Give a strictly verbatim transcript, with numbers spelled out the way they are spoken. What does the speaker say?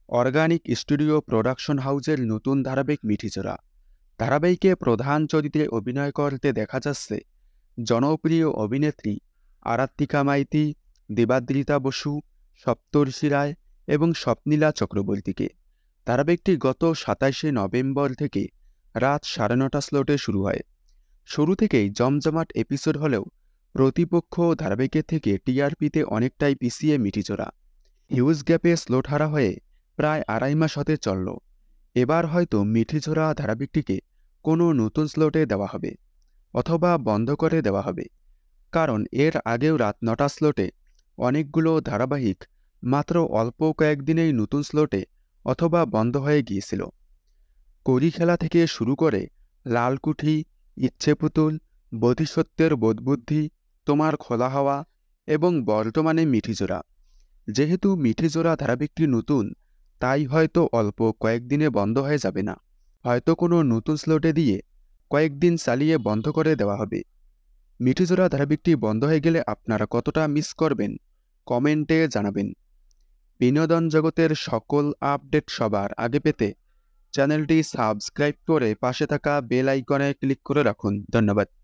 Organic studio production হাউসের নতুন ধারাবাহিক মিঠি জোড়া ধারাবাহিকে প্রধান চরিত্রে অভিনয় করতে দেখা যাচ্ছে জনপ্রিয় অভিনেত্রী আরাত্রিকা মাইতি, দেবাদ্রিতা বসু, সপ্তর্ষি রায় এবং স্বপ্নীলা চক্রবর্তীকে। ধারাবাহিকটি গত সাতাইশে নভেম্বর থেকে রাত সাড়ে নটা স্লটে শুরু হয়। শুরু থেকেই জমজমাট এপিসোড হলেও প্রতিপক্ষ ধারাবাহিকের থেকে টিআরপিতে অনেকটাই পিছিয়ে মিঠি জোড়া। হিউজ গ্যাপে স্লট হারা হয়ে প্রায় আড়াই মাস হতে চলল। এবার হয়তো মিঠি জোড়া ধারাবাহিকটিকে কোনো নতুন স্লটে দেওয়া হবে অথবা বন্ধ করে দেওয়া হবে, কারণ এর আগেও রাত নটা স্লটে অনেকগুলো ধারাবাহিক মাত্র অল্প কয়েকদিনেই নতুন স্লটে অথবা বন্ধ হয়ে গিয়েছিল। কড়ি খেলা থেকে শুরু করে লালকুঠি, ইচ্ছে পুতুল, বোধিসত্ত্বের বোধবুদ্ধি, তোমার খোলা হাওয়া এবং বর্তমানে মিঠি জোড়া। যেহেতু মিঠি জোড়া ধারাবাহিকটি নতুন, তাই হয়তো অল্প কয়েকদিনে বন্ধ হয়ে যাবে না, হয়তো কোনো নতুন স্লটে দিয়ে কয়েকদিন চালিয়ে বন্ধ করে দেওয়া হবে। মিঠি জোড়া ধারাবাহিকটি বন্ধ হয়ে গেলে আপনারা কতটা মিস করবেন কমেন্টে জানাবেন। বিনোদন জগতের সকল আপডেট সবার আগে পেতে চ্যানেলটি সাবস্ক্রাইব করে পাশে থাকা বেল আইকনে ক্লিক করে রাখুন। ধন্যবাদ।